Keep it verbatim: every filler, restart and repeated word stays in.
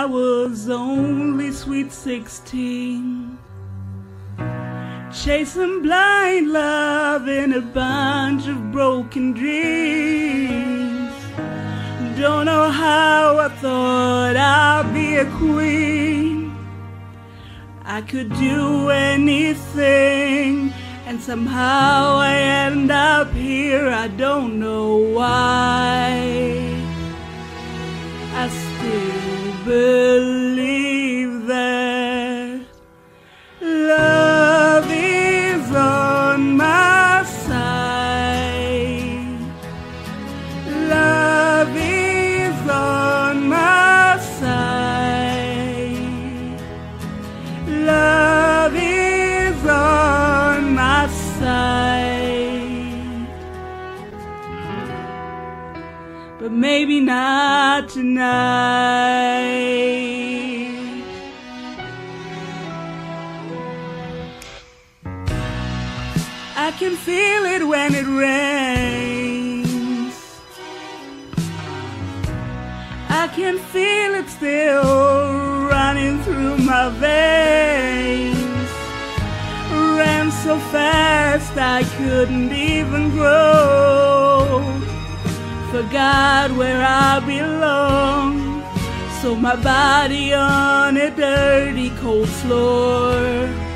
was only sweet sixteen, chasing blind love in a bunch of broken dreams. Don't know how I thought I'd be a queen. I could do anything, and somehow I end up here. I don't know why. I still believe that love is on my side. Love is on my side. Love is on my side. But maybe not tonight. I can feel it when it rains. I can feel it still running through my veins. Ran so fast I couldn't even grow. Forgot where I belong, so my body on a dirty cold floor.